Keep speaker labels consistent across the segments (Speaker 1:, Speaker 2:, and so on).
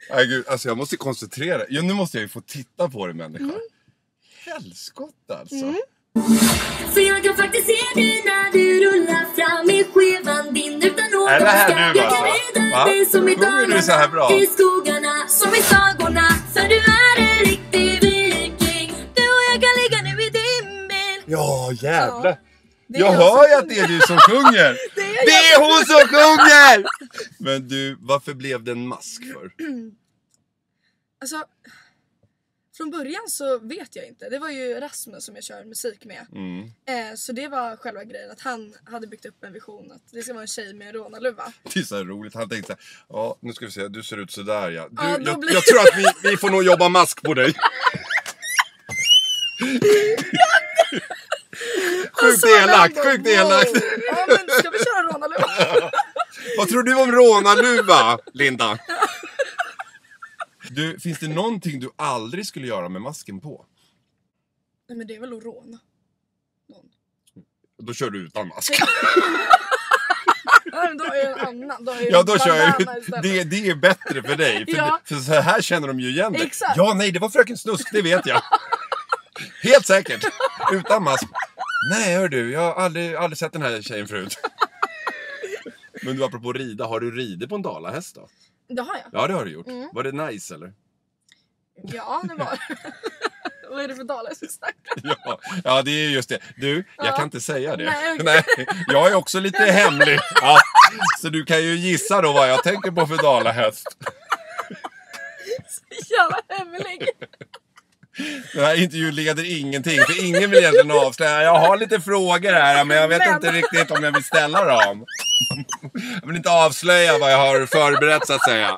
Speaker 1: Nej gud, alltså jag måste koncentrera. Ja, nu måste jag ju få titta på det, människa. Helskott alltså.
Speaker 2: För jag kan faktiskt se dig när du rullar fram i skevan din utan någon
Speaker 1: Är det här
Speaker 2: skam.
Speaker 1: du
Speaker 2: Jag kan
Speaker 1: alltså?
Speaker 2: rida
Speaker 1: Va?
Speaker 2: dig som i
Speaker 1: Sjunger du så här bra?
Speaker 2: I skogarna som i sagorna. För du är en riktig viking. Du och jag kan ligga nu i din bil.
Speaker 1: Ja, jävlar.
Speaker 2: Ja.
Speaker 1: Jag hör ju att det är du som sjunger. Det är hon som sjunger! Men du, varför blev det en mask för?
Speaker 3: Alltså, från början så vet jag inte. Det var ju Rasmus som jag kör musik med. Så det var själva grejen. Att han hade byggt upp en vision att det ska vara en tjej med en rånarluva.
Speaker 1: Det är så här roligt. Han tänkte så här, ja nu ska vi se, du ser ut sådär ja. Du,
Speaker 3: Ja, då blir-
Speaker 1: jag tror att vi får nog jobba mask på dig. Sjukt elakt, sjukt elakt.
Speaker 3: Ja, men ska vi köra rånarluva?
Speaker 1: Vad tror du om rånarluva, Linda? Du, finns det någonting du aldrig skulle göra med masken på?
Speaker 3: Nej, men det är väl att råna. Någon.
Speaker 1: Då kör du utan mask.
Speaker 3: Ja, men då är det en annan. Då är
Speaker 1: Ja, då kör jag
Speaker 3: bandana istället.
Speaker 1: det är bättre för dig. För,
Speaker 3: Ja.
Speaker 1: för så här känner de ju igen dig.
Speaker 3: Exakt.
Speaker 1: Ja, nej, det var Fröken Snusk, det vet jag. Helt säkert. Utan mask. Nej, hör du, jag har aldrig sett den här tjejen förut. Men du, apropå rida, har du ridit på en dalahäst då?
Speaker 3: Det har jag.
Speaker 1: Ja, det har du gjort. Var det nice eller?
Speaker 3: Ja, det var Vad är det för dalar som snackar?
Speaker 1: Ja, det är just det. Du, jag kan inte säga det.
Speaker 3: Nej, okej.
Speaker 1: Nej, jag är också lite hemlig. Ja. Så du kan ju gissa då vad jag tänker på för dalahäst.
Speaker 3: Jävla hemlig.
Speaker 1: Den här intervjun leder ingenting, för ingen vill egentligen avslöja. Jag har lite frågor här, men jag vet inte riktigt om jag vill ställa dem. Jag vill inte avslöja vad jag har förberett, så att säga.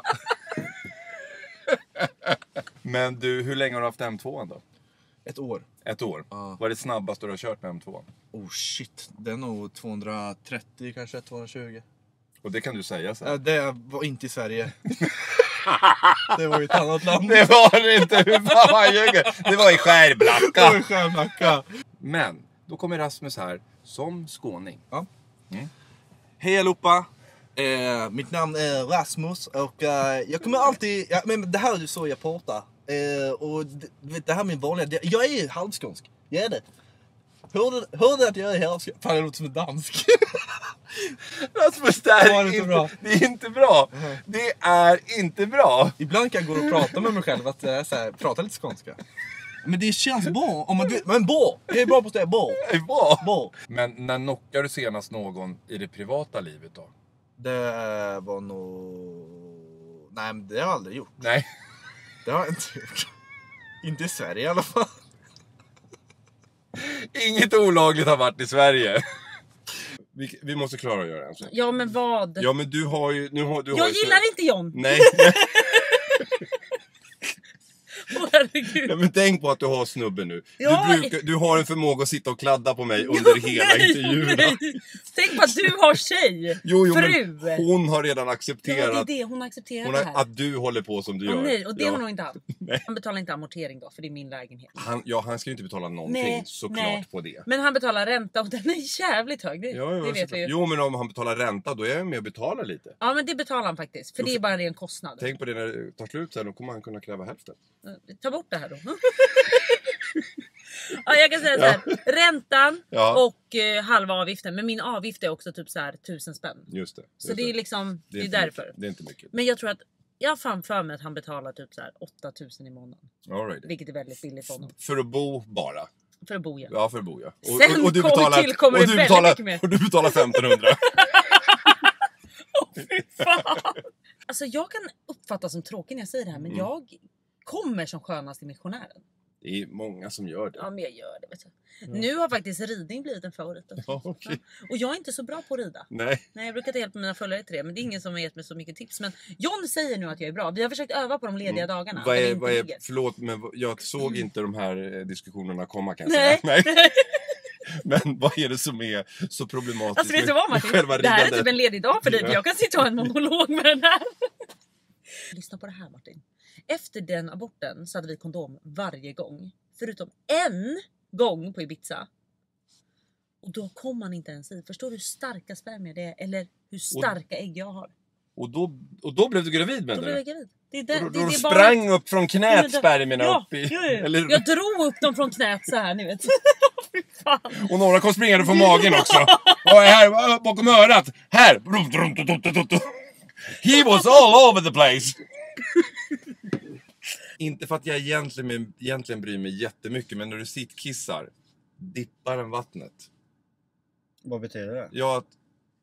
Speaker 1: Men du, hur länge har du haft M2 då?
Speaker 4: Ett år.
Speaker 1: Ett år?
Speaker 4: Ja.
Speaker 1: Vad är det snabbaste du har kört med M2?
Speaker 4: Oh shit, det är nog 230 kanske, 220.
Speaker 1: Och det kan du säga så här.
Speaker 4: Det var inte i Sverige. Det var i ett annat land.
Speaker 1: Det var det inte, hur fan man ljuger. Det var i Skärblacka.
Speaker 4: Det var i Skärblacka.
Speaker 1: Men, då kommer Rasmus här som skåning.
Speaker 4: Ja. Hej allihopa. Mitt namn är Rasmus och jag kommer alltid... Ja, men det här är så jag pratar. Och det här är min vanliga... Jag är halvskånsk. Jag är det. Hörde att jag är halvskånsk? Fan, jag låter som en dansk.
Speaker 1: Rasmus, det är
Speaker 4: inte
Speaker 1: inte
Speaker 4: bra.
Speaker 1: Det är inte bra. Det är inte bra.
Speaker 4: Ibland kan jag gå och prata med mig själv att så här, prata lite skånska. Men det känns bra om man... Men bra! Jag är bra på att säga bra.
Speaker 1: Det är bra.
Speaker 4: Bra.
Speaker 1: Men när knockar du senast någon i det privata livet då?
Speaker 4: Det var nog... Nej, men det har jag aldrig gjort.
Speaker 1: Nej.
Speaker 4: Det har jag inte gjort. Inte i Sverige i alla fall.
Speaker 1: Inget olagligt har varit i Sverige. Vi måste klara att göra en sak.
Speaker 5: Ja, men vad?
Speaker 1: Ja, men du har ju...
Speaker 5: Jag gillar inte John.
Speaker 1: Nej.
Speaker 5: Åh, herregud.
Speaker 1: Ja, men tänk på att du har snubben nu.
Speaker 5: Ja.
Speaker 1: Du har en förmåga att sitta och kladda på mig under hela intervjun.
Speaker 5: Nej. Tänk på att du har tjej. Fru.
Speaker 1: Men hon har redan
Speaker 5: Ja,
Speaker 1: accepterat
Speaker 5: det är det. Hon accepterar
Speaker 1: hon
Speaker 5: det
Speaker 1: har,
Speaker 5: här.
Speaker 1: att du håller på som du
Speaker 5: Åh,
Speaker 1: gör.
Speaker 5: nej, och det
Speaker 1: Ja.
Speaker 5: har nog inte han.
Speaker 1: Nej.
Speaker 5: Han betalar inte amortering då, för det är min lägenhet.
Speaker 1: Han ska ju inte betala någonting såklart på det.
Speaker 5: Men han betalar ränta och den är jävligt hög. Det vet vi ju.
Speaker 1: Jo, men om han betalar ränta, då är jag med och betalar lite.
Speaker 5: Ja, men det betalar han faktiskt. För det är bara en ren kostnad.
Speaker 1: Tänk på det när det tar slut sen, då kommer han kunna kräva hälften.
Speaker 5: Ta bort det här då. Ja, jag kan säga så här. Räntan och halva avgiften. Men min avgift är också typ så här 1000 spänn.
Speaker 1: Just det.
Speaker 5: Så det är liksom, det är därför.
Speaker 1: Mycket. Det är inte mycket.
Speaker 5: Men jag tror att jag har fan för mig att han betalar typ så här 8000 i månaden.
Speaker 1: All right.
Speaker 5: Vilket är väldigt billigt för honom.
Speaker 1: För att bo bara.
Speaker 5: För att bo, ja.
Speaker 1: Ja, för att bo, ja.
Speaker 5: Sen tillkommer det väldigt mycket mer.
Speaker 1: Och du betalar 1500.
Speaker 5: Fy fan. Alltså jag kan uppfatta som tråkig när jag säger det här. Men jag kommer som skönast i missionären.
Speaker 1: Det är många som gör det.
Speaker 5: Ja, men jag gör det, vet du. Nu har faktiskt ridning blivit en favorit.
Speaker 1: Ja, okay.
Speaker 5: Och jag är inte så bra på att rida.
Speaker 1: Nej,
Speaker 5: jag brukar inte hjälpa mina följare till det. Men det är ingen som har gett mig så mycket tips. Men John säger nu att jag är bra. Vi har försökt öva på de lediga dagarna.
Speaker 1: Förlåt, men jag såg inte de här diskussionerna komma, kan jag
Speaker 5: Nej.
Speaker 1: säga. Nej. Men vad är det som är så problematiskt
Speaker 5: Alltså vet du vad, Martin?
Speaker 1: själva
Speaker 5: det här är
Speaker 1: ridandet?
Speaker 5: typ en ledig dag för dig. För jag kan sitta och ha en monolog med den här. Lyssna på det här, Martin. Efter den aborten så hade vi kondom varje gång. Förutom en gång på Ibiza. Och då kom man inte ens i. Förstår du hur starka spermier det är? Eller hur starka ägg jag har?
Speaker 1: Och då blev du gravid med
Speaker 5: Då blev
Speaker 1: det?
Speaker 5: jag gravid.
Speaker 1: Då sprang upp från knät spermierna upp i...
Speaker 5: Eller... Jag drog upp dem från knät så här, ni vet.
Speaker 1: Och några kom springande från magen också. Och här bakom örat. Här. He was all over the place. Inte för att jag egentligen bryr mig jättemycket, men när du sittkissar, dippar den vattnet.
Speaker 6: Vad betyder det?
Speaker 1: Ja, att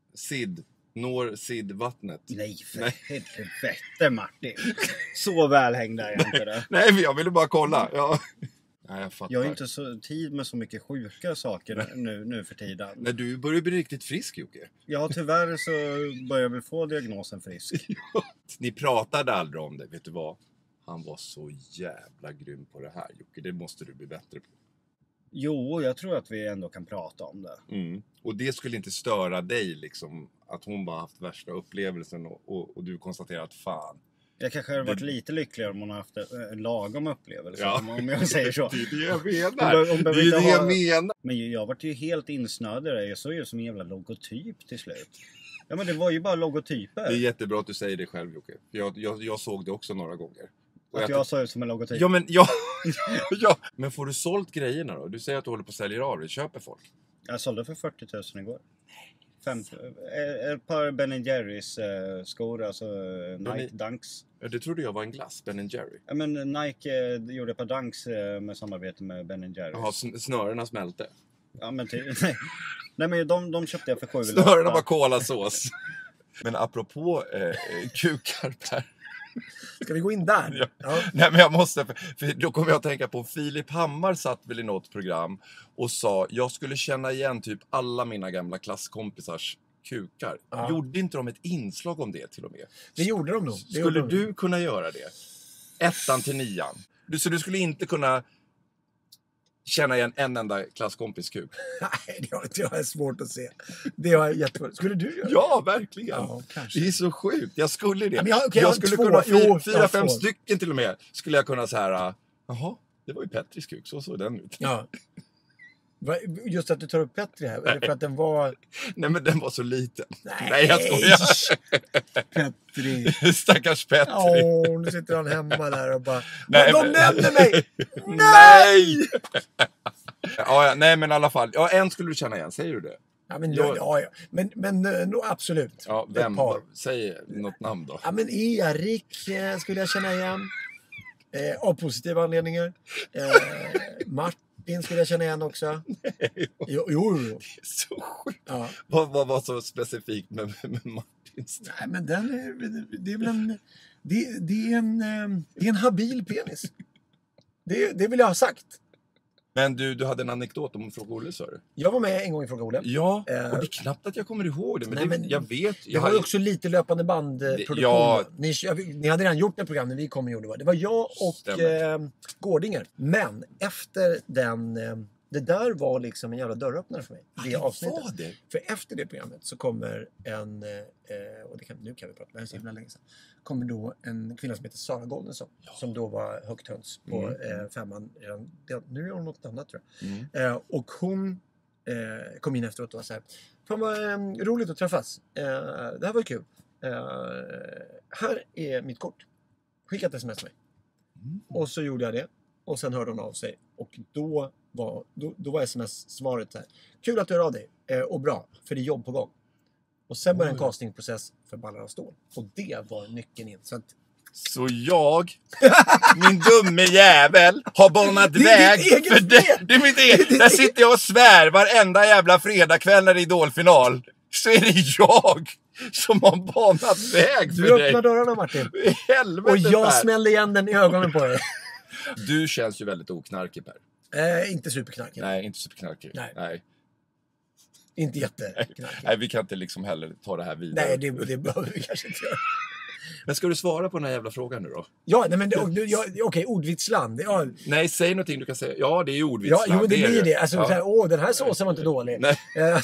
Speaker 1: når vattnet.
Speaker 6: Nej, för helvete Martin. Så väl hängde jag inte det.
Speaker 1: Nej, jag ville bara kolla. Ja. Nej, jag
Speaker 6: har inte så tid med så mycket sjuka saker nu för tiden.
Speaker 1: Nej, du börjar bli riktigt frisk, Jocke.
Speaker 6: Ja, tyvärr så börjar vi få diagnosen frisk.
Speaker 1: Ni pratade aldrig om det, vet du vad? Han var så jävla grym på det här, Jocke. Det måste du bli bättre på.
Speaker 6: Jo, jag tror att vi ändå kan prata om det.
Speaker 1: Mm. Och det skulle inte störa dig liksom, att hon bara haft värsta upplevelsen och du konstaterar att fan.
Speaker 6: Jag kanske hade varit lite lyckligare om hon har haft en lagom upplevelse, om jag säger så.
Speaker 1: Det är det jag menar. Det är det jag menar.
Speaker 6: Men jag var ju helt insnöad i det. Jag såg ju som en jävla logotyp till slut. Ja, men det var ju bara logotyper.
Speaker 1: Det är jättebra att du säger det själv, Jocke. Jag såg det också några gånger.
Speaker 6: Att jag såg ut som en logotyp.
Speaker 1: Ja, men men får du sålt grejerna då? Du säger att du håller på att sälja av det. Köper folk?
Speaker 6: Jag sålde för 40 000 igår. Ett par Ben & Jerrys skor, alltså Nike Dunks.
Speaker 1: Ja, det trodde jag var en glass, Ben & Jerry.
Speaker 6: Ja, men Nike gjorde ett par Dunks med samarbete med Ben & Jerry.
Speaker 1: Jaha, snörena smälte.
Speaker 6: Ja, men nej, men de köpte jag för 7 000.
Speaker 1: Snörena var kolasås. Men apropå kukar där.
Speaker 7: Ska vi gå in där?
Speaker 1: Ja. Ja. Nej, men jag måste, för då kommer jag att tänka på Filip Hammar satt väl i något program och sa jag skulle känna igen typ alla mina gamla klasskompisars kukar. Ja. Gjorde inte de ett inslag om det till och med?
Speaker 7: Det gjorde de nog.
Speaker 1: Skulle du kunna göra det? 1 till 9. Så du skulle inte kunna känna igen en enda klasskompis kuk?
Speaker 7: Nej, det har jag svårt att se. Det har jag jättesvårt. Skulle du göra det?
Speaker 1: Ja, verkligen.
Speaker 7: Ja,
Speaker 1: det är så sjukt. Jag skulle det.
Speaker 7: Ja,
Speaker 1: jag skulle kunna 4-5 stycken till och med. Skulle jag kunna så här. Jaha, det var ju Petris kuk. Så såg den ut.
Speaker 7: Ja. Just att du tar upp Petri här. Eller för att den var...
Speaker 1: Nej, men den var så liten. Nej jag skojar.
Speaker 7: Petri.
Speaker 1: Stackars Petri.
Speaker 7: Nu sitter han hemma där och bara... Nej, de nämner mig!
Speaker 1: Nej! Nej, men i alla fall. Ja, en skulle du känna igen. Säger du det?
Speaker 7: Ja, men absolut.
Speaker 1: Ja, vem? Säg något namn då.
Speaker 7: Ja, men Erik skulle jag känna igen. Av positiva anledningar. Martin skulle jag känna igen också.
Speaker 1: Nej,
Speaker 7: jo.
Speaker 1: Det är så sjukt. Ja. Vad var så specifikt med Martins?
Speaker 7: Nej, men det är väl det är en habil penis. Det vill jag ha sagt.
Speaker 1: Men du hade en anekdot om Fråga Olle, sa du?
Speaker 7: Jag var med en gång i Fråga Olle.
Speaker 1: Ja, och det är knappt att jag kommer ihåg det. Men, jag vet.
Speaker 7: Jag har ju också lite löpande bandproduktion. Ja. Ni hade redan gjort ett program när vi kom och gjorde det. Det var jag och Gårdinger. Men efter den... Det där var liksom en jävla dörröppnare för mig. Det avsnittet.
Speaker 1: Det.
Speaker 7: För efter det programmet så kommer nu kan vi prata, det här är så himla länge sedan. Kommer då en kvinna som heter Sara Goldensson. Ja. Som då var högt höns på 5:an. Nu är hon något annat, tror jag. Och hon kom in efteråt och var så här. Fan vad roligt att träffas. Det här var kul. Här är mitt kort. Skicka ett sms till mig. Och så gjorde jag det. Och sen hörde hon av sig. Och då var sms-svaret så här. Kul att du hör av dig. Och bra, för det är jobb på gång. Och sen började en castingprocess för Ballar av stål. Och det var nyckeln in.
Speaker 1: Så jag, min dumme jävel, har banat väg för det. Det är mitt eget. Där sitter jag och svär varenda jävla fredagkväll när det är idolfinal. Så är det jag som har banat väg för dig.
Speaker 7: Du öppnar dörrarna, Martin.
Speaker 1: Helvete,
Speaker 7: och jag smällde igen den i ögonen på dig.
Speaker 1: Du känns ju väldigt oknarkig, Per.
Speaker 7: Inte superknarkig.
Speaker 1: Nej, inte superknarkig. Nej.
Speaker 7: Inte jätteknarkig.
Speaker 1: Nej, vi kan inte liksom heller ta det här vidare.
Speaker 7: Nej, det behöver vi kanske inte göra.
Speaker 1: Men ska du svara på den här jävla frågan nu då?
Speaker 7: Ja, nej, men okej, ordvitsland. Ja.
Speaker 1: Nej, säg någonting du kan säga. Ja, det är ordvitsland.
Speaker 7: Ja, jo, det blir det. Alltså, så här, den här såsen var inte dålig.
Speaker 1: Nej.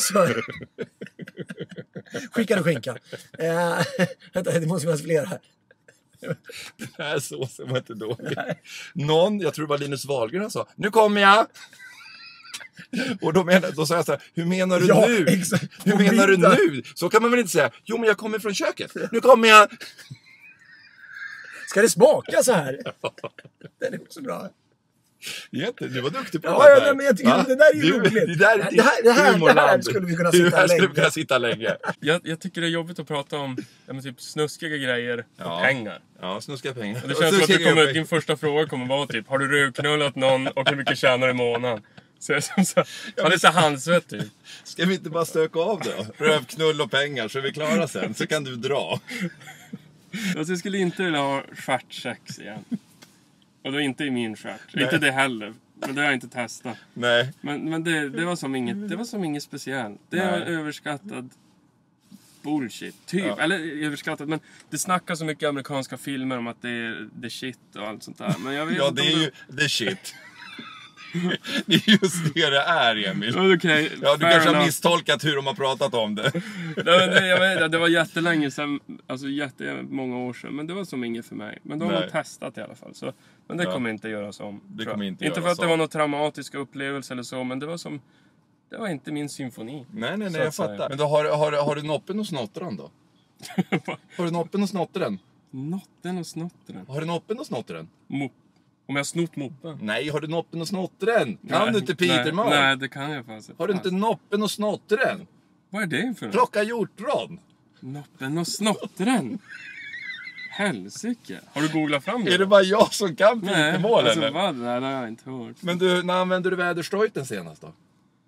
Speaker 7: Skickade skinka. Vänta, det måste finnas fler här.
Speaker 1: Den här såsen var inte dålig. Jag tror det var Linus Wahlgren sa, nu kommer jag. Och då sa jag så här, hur menar du nu?
Speaker 7: Exakt.
Speaker 1: Hur menar du nu? Så kan man väl inte säga, jo men jag kommer från köket. Nu kommer jag.
Speaker 7: Ska det smaka så här? Den är också bra.
Speaker 1: Du var duktig på
Speaker 7: Ja,
Speaker 1: det där.
Speaker 7: men jag tycker det där är ju roligt. Det här skulle vi kunna sitta länge.
Speaker 1: skulle vi kunna sitta länge.
Speaker 8: Jag tycker det är jobbigt att prata om typ snuskiga grejer och pengar.
Speaker 1: Ja, snuskiga pengar.
Speaker 8: Och det känns som att din första fråga kommer vara typ, har du rövknullat någon och hur mycket tjänar du i månaden? Så jag som så, han är så handsvett typ.
Speaker 1: Ska vi inte bara stöka av det då? Rövknull och pengar så är vi klara sen. Så kan du dra.
Speaker 8: Alltså jag skulle inte vilja ha stjärtsex igen. Och då inte i min stjärt. Inte det heller. Men det har jag inte testat.
Speaker 1: Nej.
Speaker 8: Men det var som inget speciellt. Det är överskattad bullshit. Typ. Ja. Eller överskattat. Men det snackas så mycket amerikanska filmer om att det är shit och allt sånt där. Men jag vet
Speaker 1: ja, det är ju det shit. Det är just det är, Emil.
Speaker 8: Okay,
Speaker 1: ja, du kanske har misstolkat hur de har pratat om det.
Speaker 8: Jag vet, det var jättelänge sedan, alltså jättemånga år sedan. Men det var som inget för mig. Men de har testat i alla fall. Så, men det kommer inte göras om.
Speaker 1: Det kommer inte
Speaker 8: för att det var någon traumatisk upplevelse eller så. Men det var inte min symfoni.
Speaker 1: Nej, jag fattar. Men då har du noppen och snottran då? Har du noppen och snottran?
Speaker 8: Notten och snottran?
Speaker 1: Har du noppen och snottran?
Speaker 8: Om jag snott moppen?
Speaker 1: Nej, har du noppen och snottren? Kan du inte Peterman?
Speaker 8: Nej, det kan jag faktiskt.
Speaker 1: Har du inte noppen och snottren?
Speaker 8: Vad är det för något?
Speaker 1: Plocka hjortron.
Speaker 8: Noppen och snottren? Helsike. Har du googlat fram det?
Speaker 1: Är det bara jag som kan Petermål
Speaker 8: alltså,
Speaker 1: eller?
Speaker 8: Vad? Nej, det har jag inte hört.
Speaker 1: Men du, när använde du väderstrojten senast då?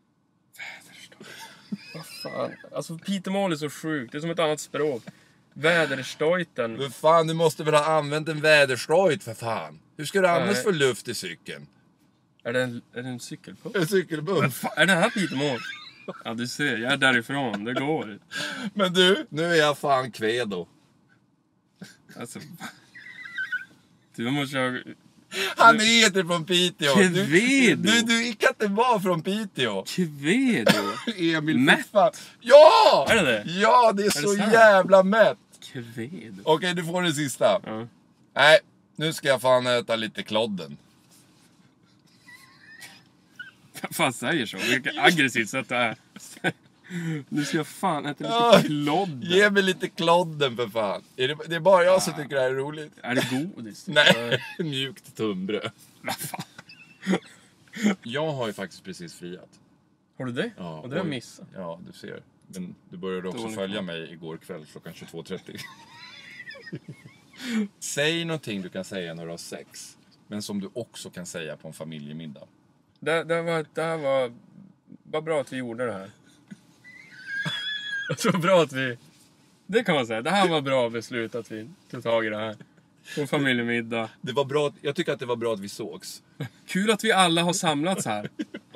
Speaker 8: Vad fan? Alltså Petermål är så sjukt. Det är som ett annat språk. Väderstrojten.
Speaker 1: Men fan, du måste väl ha använt en väderstrojt för fan. Hur ska du annars få luft i cykeln?
Speaker 8: Är det en cykelpump?
Speaker 1: En cykelpump.
Speaker 8: Är det här Petermål? Ja, du ser. Jag är därifrån. Det går.
Speaker 1: Men du, nu är jag fan kvedo.
Speaker 8: Alltså... Du måste ha...
Speaker 1: Han heter från Piteå.
Speaker 8: Kvedo.
Speaker 1: Du kan inte vara från Piteå.
Speaker 8: Kvedo.
Speaker 1: Emil,
Speaker 8: mätt.
Speaker 1: Ja!
Speaker 8: Är det?
Speaker 1: Ja, det är så jävla mätt.
Speaker 8: Kvedo.
Speaker 1: Okej, du får den sista.
Speaker 8: Ja.
Speaker 1: Nej, nu ska jag fan äta lite klodden.
Speaker 8: Vad fan säger så? Vilket aggressivt sätt det är. Nu ska jag fan äta lite klodden.
Speaker 1: Ge mig lite klodden för fan. Det är bara jag som tycker det här är roligt.
Speaker 8: Är det godis?
Speaker 1: Nej, mjukt tunnbröd. Vad fan? Jag har ju faktiskt precis friat.
Speaker 8: Har du det?
Speaker 1: Ja,
Speaker 8: och det har jag missat.
Speaker 1: Ja, du ser. Men du började också följa mig igår kväll klockan 22:30. Säg någonting du kan säga när du har sex. Men som du också kan säga på en familjemiddag.
Speaker 8: Det var bra att vi gjorde det här. Det var bra att vi... Det kan man säga. Det här var bra beslut att vi tog tag i det här. På en familjemiddag.
Speaker 1: Det var bra, jag tycker att det var bra att vi sågs.
Speaker 8: Kul att vi alla har samlats här.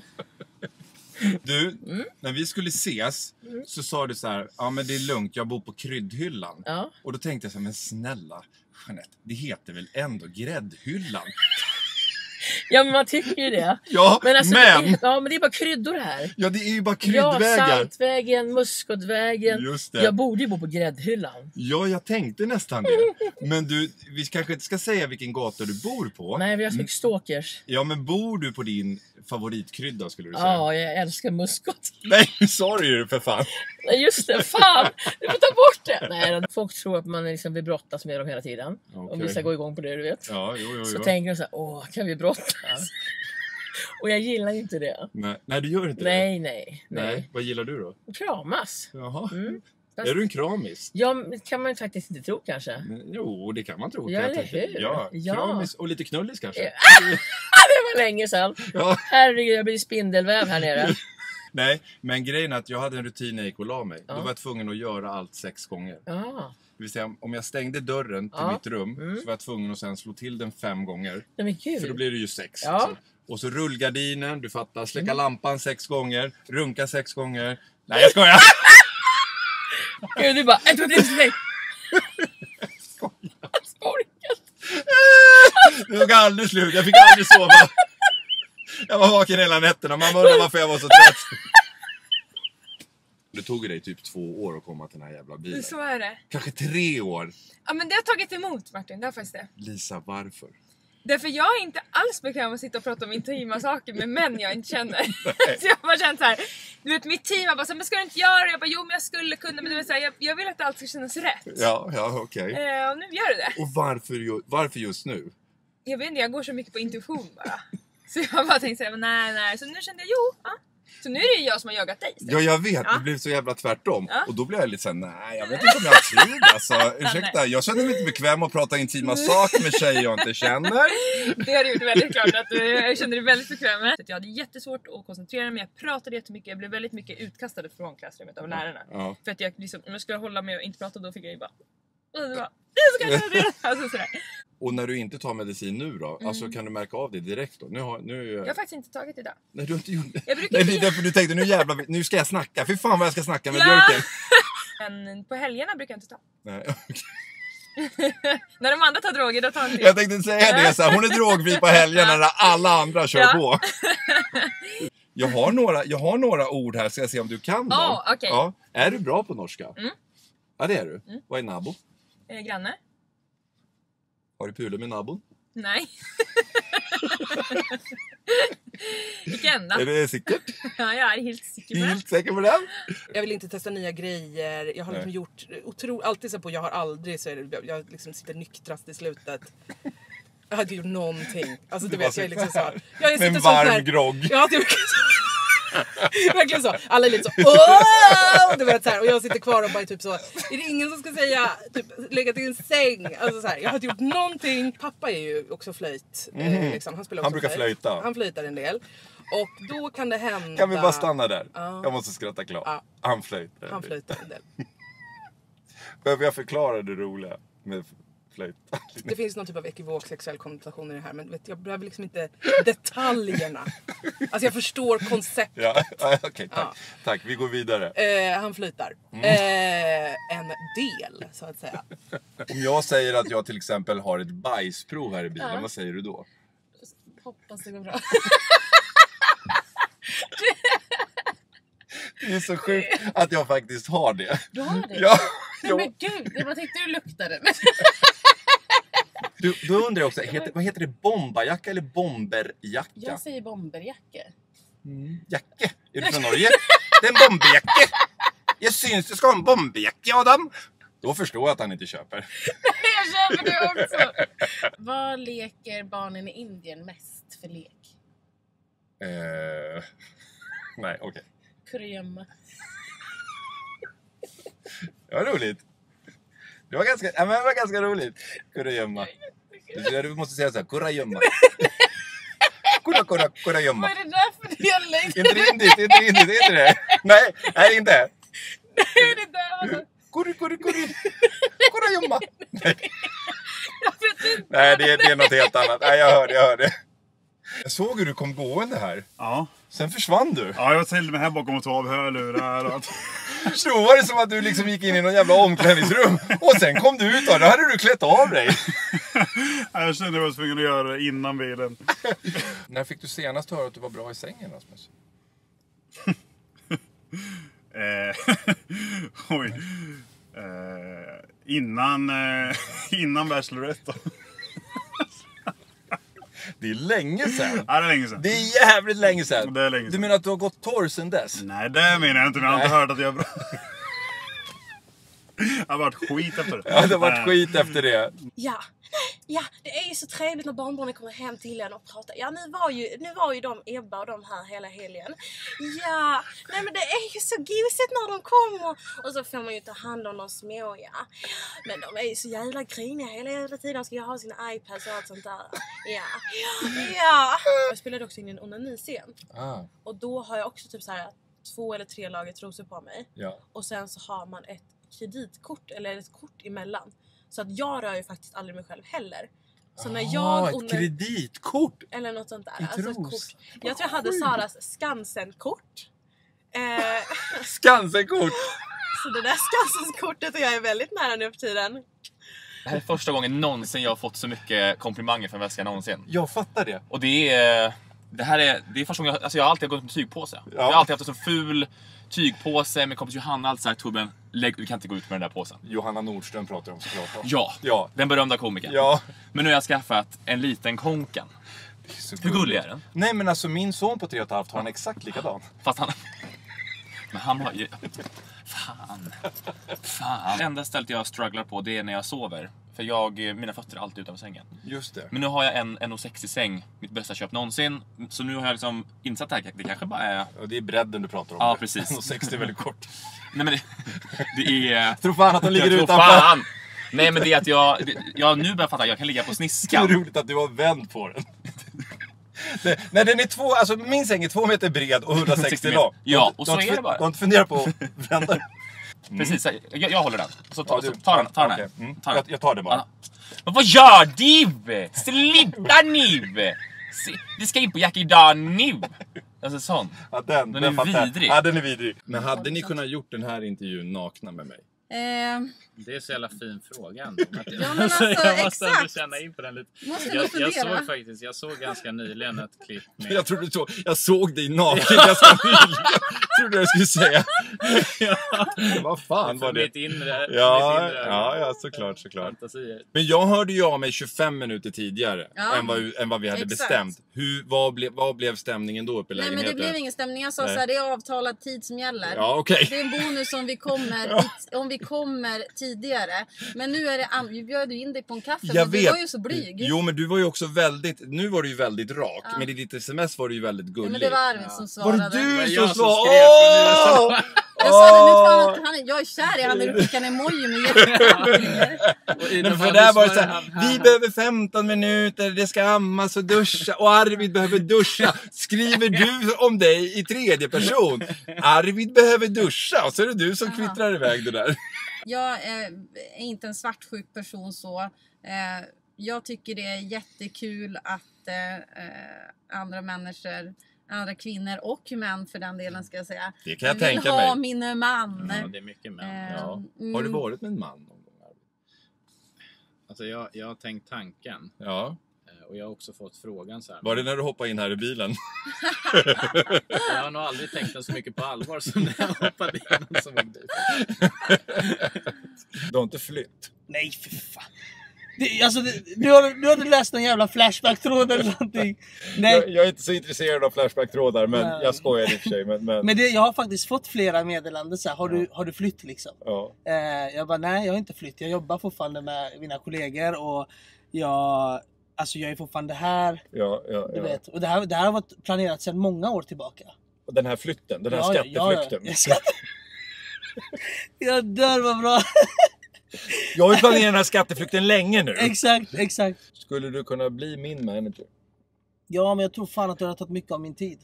Speaker 1: Du, när vi skulle ses så sa du så här: ja men det är lugnt, jag bor på kryddhyllan.
Speaker 5: Ja.
Speaker 1: Och då tänkte jag så här, men snälla Jeanette, det heter väl ändå gräddhyllan?
Speaker 5: Ja, men man tycker ju det.
Speaker 1: Ja,
Speaker 5: men
Speaker 1: men
Speaker 5: det är bara kryddor här.
Speaker 1: Ja, det är ju bara kryddvägar.
Speaker 5: Ja, Saltvägen, Muskotvägen.
Speaker 1: Just det.
Speaker 5: Jag borde ju bo på gräddhyllan.
Speaker 1: Ja, jag tänkte nästan det. Men du, vi kanske inte ska säga vilken gata du bor på.
Speaker 5: Nej, vi har mycket stalkers.
Speaker 1: Ja, men bor du på din favoritkrydda skulle du säga?
Speaker 5: Ja, jag älskar muskot.
Speaker 1: Nej, sorry ju för fan.
Speaker 5: Nej, just det. Fan! Du får ta bort det. Nej, folk tror att man liksom vill brottas med dem hela tiden.
Speaker 1: Okay.
Speaker 5: Om vi ska gå igång på det, du vet.
Speaker 1: Ja, jo.
Speaker 5: Så tänker de så här, kan vi brottas? Och jag gillar inte det.
Speaker 1: Nej, du gör inte
Speaker 5: det. Nej.
Speaker 1: Vad gillar du då?
Speaker 5: Kramas.
Speaker 1: Jaha. Är du en kramis?
Speaker 5: Ja, det kan man faktiskt inte tro kanske.
Speaker 1: Jo, det kan man tro.
Speaker 5: Ja, eller hur?
Speaker 1: Ja, kramis och lite knullis kanske.
Speaker 5: Det var länge sedan.
Speaker 1: Ja.
Speaker 5: Herregud, jag blir spindelväv här nere.
Speaker 1: Nej, men grejen är att jag hade en rutin när jag gick och la mig. Då var jag tvungen att göra allt 6 gånger.
Speaker 5: Ja.
Speaker 1: Det vill säga, om jag stängde dörren till mitt rum så var jag tvungen att sen slå till den 5 gånger.
Speaker 5: Nej, men gud.
Speaker 1: För då blir det ju 6.
Speaker 5: Ja.
Speaker 1: Alltså. Och så rullgardinen, du fattar, släcka lampan 6 gånger, runka 6 gånger. Nej, jag skojar!
Speaker 5: Gud, du bara, jag tror inte det är nej.
Speaker 1: Det tog aldrig slut, jag fick aldrig sova. Jag var vaken hela nätterna, man undrar varför jag var så trött. Det tog dig typ 2 år att komma till den här jävla bilen.
Speaker 3: Så är det.
Speaker 1: Kanske 3 år.
Speaker 3: Ja, men det har tagit emot, Martin. Det har faktiskt det.
Speaker 1: Lisa, varför?
Speaker 9: Därför jag är inte alls bekväm att sitta och prata om intima saker med män jag inte känner. Så jag bara känt så här, du vet mitt team bara så, men ska du inte göra det? Jag bara, jo men jag skulle kunna, men du vet så här, jag vill att allt ska kännas rätt.
Speaker 1: Ja, okej.
Speaker 9: Och nu gör det.
Speaker 1: Och varför just nu?
Speaker 9: Jag vet inte, jag går så mycket på intuition bara. Så jag bara tänkte säga, nej. Så nu kände jag, Så nu är det ju jag som har jagat dig.
Speaker 1: Ja, jag vet. Det blev så jävla tvärtom.
Speaker 9: Ja.
Speaker 1: Och då blev jag lite såhär, nej, jag vet inte om jag har tid. Alltså, ursäkta, jag känner mig inte bekväm att prata intima saker med tjejer jag inte känner.
Speaker 9: Det har du gjort väldigt klart att jag känner dig väldigt bekväm med. Jag hade jättesvårt att koncentrera mig, jag pratade jättemycket, jag blev väldigt mycket utkastad från klassrummet av lärarna.
Speaker 1: Ja.
Speaker 9: För att jag liksom, om jag skulle hålla mig och inte prata, då fick jag ju bara... Jag ska göra det. Alltså sådär.
Speaker 1: Och när du inte tar medicin nu då? Alltså kan du märka av det direkt då?
Speaker 9: Jag har faktiskt inte tagit idag.
Speaker 1: Nej, du har inte gjort det.
Speaker 9: Jag brukar
Speaker 1: Nej, det är därför du tänkte, nu ska jag snacka. Fy fan vad jag ska snacka med björken.
Speaker 9: Men på helgerna brukar jag inte ta.
Speaker 1: Nej,
Speaker 9: När de andra tar droger, då tar inte
Speaker 1: jag tänkte säga det så här, hon är drogfri på helgerna när alla andra kör på. Jag har några ord här, så jag ser om du kan dem.
Speaker 9: Okay.
Speaker 1: Ja. Är du bra på norska? Ja, det är du. Vad är nabo?
Speaker 9: Granne.
Speaker 1: Har du pulat med nabon?
Speaker 9: Nej. Vilka enda?
Speaker 1: Är det säkert?
Speaker 9: Ja, jag är helt säker på det.
Speaker 1: Helt säker på den?
Speaker 10: Jag vill inte testa nya grejer. Jag har liksom gjort alltid så på, jag har aldrig så är det, jag liksom sitter nyktrast i slutet. Jag hade gjort någonting. Alltså du vet, jag är liksom så här. Jag
Speaker 1: med en varm grogg.
Speaker 10: Ja, det verkligen så. Alla är lite så. Åh! Du vet så här, och jag sitter kvar och bara typ så. Är det ingen som ska säga typ lägga till en säng? Alltså så här, jag har inte gjort någonting. Pappa är ju också flöjt. Liksom. Han spelar också
Speaker 1: Han brukar flöjta.
Speaker 10: Han flöjtar en del. Och då kan det hända.
Speaker 1: Kan vi bara stanna där?
Speaker 10: Ja.
Speaker 1: Jag måste skratta klart.
Speaker 10: Ja.
Speaker 1: Han flöjtar.
Speaker 10: Han flöjtar en del.
Speaker 1: Behöver jag förklara det roliga med flöjt?
Speaker 10: Det finns någon typ av ekivok sexuell konnotation i det här, men vet, jag behöver liksom inte detaljerna. Alltså jag förstår konceptet.
Speaker 1: Ja, okej, tack.
Speaker 10: Ja.
Speaker 1: Tack, vi går vidare.
Speaker 10: Han flyttar. En del, så att säga.
Speaker 1: Om jag säger att jag till exempel har ett bajsprov här i bilen, vad säger du då?
Speaker 9: Hoppas det går bra.
Speaker 1: Det är så sjukt att jag faktiskt har det.
Speaker 5: Du har det?
Speaker 1: Ja.
Speaker 5: Nej, men gud, jag bara tänkte du luktade.
Speaker 1: Då undrar jag också, vad heter det? Bombajacka eller bomberjacka?
Speaker 5: Jag säger bomberjacka.
Speaker 1: Jacke? Är du från Norge? Det är en bomberjacka. Jag syns du ska ha en bomberjacka, Adam. Då förstår jag att han inte köper.
Speaker 5: Jag köper det också. Vad leker barnen i Indien mest för lek?
Speaker 1: Nej, okej.
Speaker 5: Kurragömma.
Speaker 1: Det var roligt. Det var ganska roligt. Kurragömma. Du måste säga så här, kurragömma. Kurragömma.
Speaker 5: Vad är det där för dialekt?
Speaker 1: Inte det indiskt, inte det. Nej, inte.
Speaker 5: Nej, det där var
Speaker 1: Kurragömma. Nej, det är något helt annat. Nej, jag hör det. Jag såg hur du kom gående här.
Speaker 6: Ja.
Speaker 1: Sen försvann du.
Speaker 6: Ja, jag ställde mig här bakom och tog av hörlurar och allt.
Speaker 1: Så var det som att du liksom gick in i någon jävla omklädningsrum. Och sen kom du ut då hade du klätt av dig.
Speaker 6: Jag kände att jag var tvungen att göra det innan bilen.
Speaker 1: När fick du senast höra att du var bra i sängen, Rasmus?
Speaker 6: Oj. Innan Bachelorette då.
Speaker 1: Det är länge sedan.
Speaker 6: Ja, det är länge sedan.
Speaker 1: Det är jävligt länge sedan.
Speaker 6: Det är länge sedan.
Speaker 1: Du menar att du har gått torr sedan dess?
Speaker 6: Nej, det menar jag inte. Men jag har inte hört att jag är bra. Det har varit skit efter det.
Speaker 1: Ja, det har varit skit efter det.
Speaker 5: Ja, det är ju så trevligt när barnbarnen kommer hem till en och pratar. Ja, nu var ju de, Ebba och de här hela helgen. Ja, nej men det är ju så gosigt när de kommer. Och så får man ju ta hand om de små, ja. Men de är ju så jävla griniga hela jävla tiden. De ska ju ha sina iPads och allt sånt där. Ja. Jag spelade också in en onaniscen. Och då har jag också typ så här 2 eller 3 lager trosor på mig.
Speaker 1: Ja.
Speaker 5: Och sen så har man ett kreditkort eller ett kort emellan. Så att jag rör ju faktiskt aldrig mig själv heller. Så när jag
Speaker 1: ett kreditkort.
Speaker 5: eller något sånt där.
Speaker 1: I
Speaker 5: Alltså ett
Speaker 1: tros.
Speaker 5: kort. Jag tror jag hade Saras Skansen-kort.
Speaker 1: Skansen-kort.
Speaker 5: Så det där Skansen-kortet och jag är väldigt nära nu för tiden.
Speaker 11: Det här är första gången någonsin jag har fått så mycket komplimanger för en väska någonsin.
Speaker 1: Jag fattar det.
Speaker 11: Och det är första gången jag har alltid gått med tygpåse. Jag har alltid haft en så ful tygpåse. Min kompis Johanna alltid sagt, Tobben, du kan inte gå ut med den där påsen.
Speaker 1: Johanna Nordström pratar om såklart.
Speaker 11: Ja, den berömda komikern.
Speaker 1: Ja.
Speaker 11: Men nu har jag skaffat en liten konkan. Hur gullig är den?
Speaker 1: Nej, men alltså min son på 3,5 har en exakt likadan.
Speaker 11: Fast han... Men han har ju... Fan. Det enda stället jag strugglar på, det är när jag sover. För mina fötter är alltid utanför sängen.
Speaker 1: Just det.
Speaker 11: Men nu har jag en 1,60 säng. Mitt bästa köp någonsin. Så nu har jag liksom insatt det här. Det kanske bara är...
Speaker 1: Ja, det är bredden du pratar om.
Speaker 11: Ja, precis.
Speaker 1: 1,60 är väldigt kort.
Speaker 11: Nej, men det är...
Speaker 1: Tror fan att de ligger utanför.
Speaker 11: Fan. Nej, men det är att jag nu börjar fatta att jag kan ligga på sniskan.
Speaker 1: Det är roligt att du har vänt på den. Nej, den är alltså min säng är 2 meter bred och 160 lång.
Speaker 11: Ja, och så är det bara.
Speaker 1: De inte funderar på att vända.
Speaker 11: Precis, jag håller den. Så ta den här.
Speaker 1: Jag tar det bara.
Speaker 11: Men vad gör du? Sluta nu! Det ska in på Jack idag nu. Alltså sån.
Speaker 1: Ja, den
Speaker 11: är vidrig.
Speaker 1: Ja, den är vidrig. Men hade ni kunnat gjort den här intervjun nakna med mig?
Speaker 12: Det är så jävla fin fråga ändå.
Speaker 3: Ja, men alltså,
Speaker 12: jag måste ändå
Speaker 3: exakt.
Speaker 12: känna in på den lite. Jag såg ganska nyligen ett klipp med...
Speaker 1: Jag såg dig naken ganska nyligen. Trodde jag skulle säga. Vad fan var det?
Speaker 12: Mitt inre.
Speaker 1: Ja, såklart.
Speaker 12: Fantasier.
Speaker 1: Men jag hörde ju av mig 25 minuter tidigare än vad vi hade
Speaker 3: exakt.
Speaker 1: bestämt. Vad blev stämningen då uppe i lägenheten?
Speaker 3: Nej, men det blev ingen stämning. Jag sa så här, det är avtalad tid som gäller.
Speaker 1: Ja, okej.
Speaker 3: Det är en bonus om vi kommer tidigare. Men nu är det vi bjöd in dig på en kaffe.
Speaker 1: Jag
Speaker 3: men du var ju så blyg.
Speaker 1: Jo, men du var ju också nu var du ju väldigt rak. Men i ditt sms var du ju väldigt gullig.
Speaker 3: Ja, men det var Arvid som svarade.
Speaker 1: Var det du
Speaker 12: som
Speaker 1: som
Speaker 12: svarade?
Speaker 3: Jag sa det, jag är kär i han när du skickar en emoji med
Speaker 1: Men för där var det så här, vi behöver 15 minuter, det ska ammas och duscha och Arvid behöver duscha. Skriver du om dig i tredje person? Arvid behöver duscha och så är det du som kvittrar iväg det där.
Speaker 3: Jag är inte en svartsjuk person så. Jag tycker det är jättekul att andra människor, andra kvinnor och män för den delen ska jag säga.
Speaker 1: Det kan jag tänka mig.
Speaker 3: Vill ha min man.
Speaker 12: Ja, det är mycket män.
Speaker 1: Har du varit med en man någon gång?
Speaker 12: Alltså jag har tänkt tanken.
Speaker 1: Ja.
Speaker 12: Och jag har också fått frågan så här.
Speaker 1: Var det när du hoppade in här i bilen?
Speaker 12: Jag har nog aldrig tänkt den så mycket på allvar som när jag hoppade in som en bil.
Speaker 1: Du har inte flytt?
Speaker 7: Nej, för fan. Du har inte läst någon jävla flashback-tråd eller någonting. Nej.
Speaker 1: Jag är inte så intresserad av flashback-trådar, men jag skojar i och för sig. Men
Speaker 7: jag har faktiskt fått flera meddelanden så här, har du flytt liksom?
Speaker 1: Ja.
Speaker 7: Jag bara, nej jag har inte flytt. Jag jobbar fortfarande med mina kollegor och jag är fortfarande här. Du vet. Och det här har varit planerat sedan många år tillbaka.
Speaker 1: Och den här flytten, den här skatteflykten.
Speaker 7: Ja. Jag dör, vad bra.
Speaker 1: Jag har ju planerat den här skatteflykten länge nu.
Speaker 7: Exakt.
Speaker 1: Skulle du kunna bli min manager?
Speaker 7: Ja, men jag tror fan att du har tagit mycket av min tid.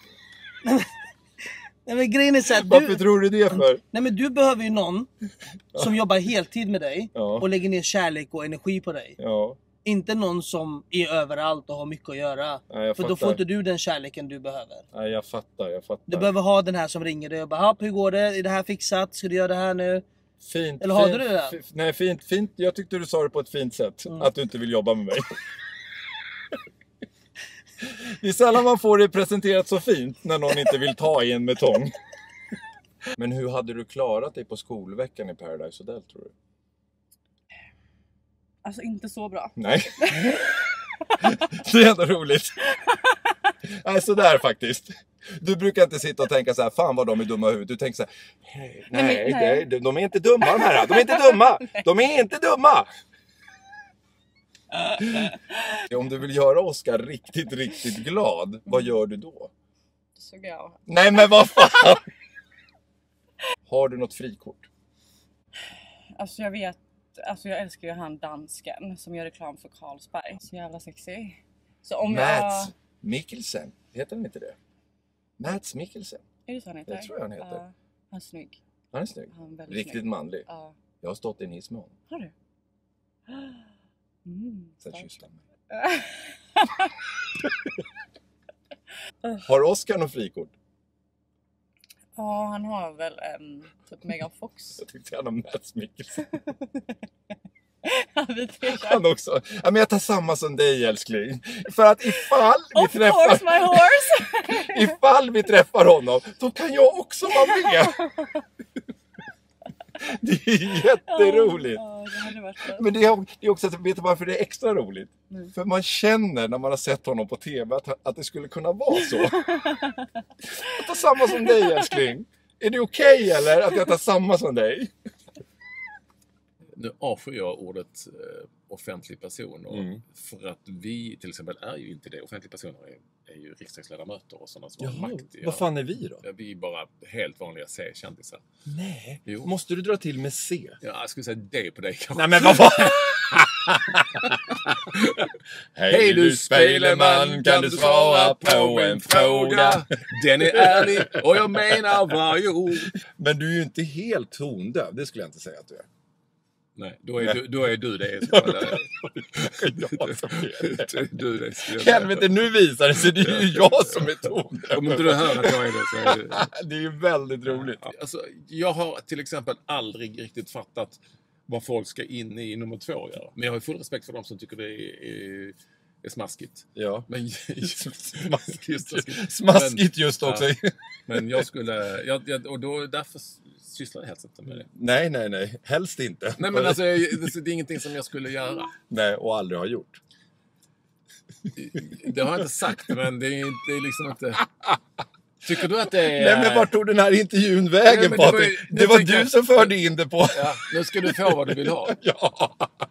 Speaker 7: Nej, men grejen är så här,
Speaker 1: varför tror du det för?
Speaker 7: Nej, men du behöver ju någon som jobbar heltid med dig och lägger ner kärlek och energi på dig.
Speaker 1: Ja.
Speaker 7: Inte någon som är överallt och har mycket att göra.
Speaker 1: Nej,
Speaker 7: för då får inte du den kärleken du behöver.
Speaker 1: Nej, jag fattar.
Speaker 7: Du behöver ha den här som ringer dig och bara, hur går det? Är det här fixat? Ska du göra det här nu?
Speaker 1: Fint.
Speaker 7: Eller har du det där?
Speaker 1: Nej, fint. Jag tyckte du sa det på ett fint sätt. Att du inte vill jobba med mig. Det är sällan man får det presenterat så fint när någon inte vill ta i en med tång. Men hur hade du klarat dig på skolveckan i Paradise Hotel, tror du?
Speaker 3: Alltså inte så bra.
Speaker 1: Nej. Det är ändå roligt. Nej, sådär faktiskt. Du brukar inte sitta och tänka så här, fan vad de är dumma i huvudet. Du tänker så här, nej. De är inte dumma de här. De är inte dumma. Om du vill göra Oscar riktigt, riktigt glad, vad gör du då?
Speaker 3: Såg jag.
Speaker 1: Nej, men vad fan? Har du något frikort?
Speaker 3: Alltså jag vet, jag älskar ju han dansken som gör reklam för Carlsberg. Så jävla sexy. Så om
Speaker 1: Mats Mikkelsen, heter han inte det? Mats Mikkelsen.
Speaker 3: Är det så han heter?
Speaker 1: Det tror jag han heter.
Speaker 3: Han är snygg.
Speaker 1: Han är snygg. Riktigt manlig. Jag har stått i en hiss med honom.
Speaker 3: Har du?
Speaker 1: Sen kysste han mig. Har Oscar någon frikort?
Speaker 3: Ja, han har väl typ Megan Fox.
Speaker 1: Jag tyckte han har Mats Mikkelsen.
Speaker 3: Han
Speaker 1: också. Ja, men jag tar samma som dig, älskling. För att ifall vi träffar honom, då kan jag också vara med. Det är jätteroligt.
Speaker 5: Ja, det hade varit bra.
Speaker 1: Men det är också, vet du varför det är extra roligt? För man känner när man har sett honom på tv att det skulle kunna vara så. Jag tar samma som dig, älskling. Är det okej eller att jag tar samma som dig?
Speaker 13: Nu avskyr jag ordet offentlig person. Och för att vi till exempel är ju inte det. Offentliga personer är ju riksdagsledamöter och sådana som har makt.
Speaker 1: Vad fan är vi då?
Speaker 13: Ja, vi är bara helt vanliga C-kändisar.
Speaker 1: Nej,
Speaker 13: jo.
Speaker 1: Måste du dra till med C?
Speaker 13: Ja, jag skulle säga det på dig kanske.
Speaker 1: Nej men vad fan? Hej du speleman, kan du svara på en fråga?
Speaker 13: Den är ärlig och jag menar varje ord.
Speaker 1: Men du är ju inte helt tondöv, det skulle jag inte säga att du är.
Speaker 13: Nej, då är du det.
Speaker 1: Helvete, nu visar det sig, det är ju jag som är tondöv.
Speaker 13: Om inte du hör att jag är det så är det...
Speaker 1: Det är ju väldigt roligt.
Speaker 13: Alltså, jag har till exempel aldrig riktigt fattat vad folk ska in i nummer 2 göra. Men jag har full respekt för dem som tycker det är smaskigt.
Speaker 1: Ja.
Speaker 13: Men
Speaker 1: smaskigt just också.
Speaker 13: Ja. Men jag skulle... och då, därför sysslar jag helst inte med det.
Speaker 1: Nej. Helst inte.
Speaker 13: Nej, men alltså, det är ingenting som jag skulle göra.
Speaker 1: Nej, och aldrig har gjort.
Speaker 13: Det har jag inte sagt, men det är liksom inte... Tycker du att det är...
Speaker 1: Nej, men vart tog den här intervjun vägen, Patrik? Det var du som förde in det på.
Speaker 13: Ja, nu ska du få vad du vill ha.
Speaker 1: Ja.